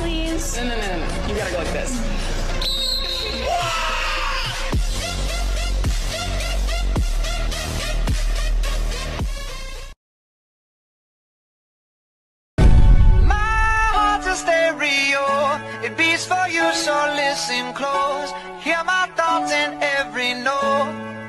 please? No. You gotta go like this. My heart's a stereo, it beats for you, so listen close. Hear my thoughts in every note.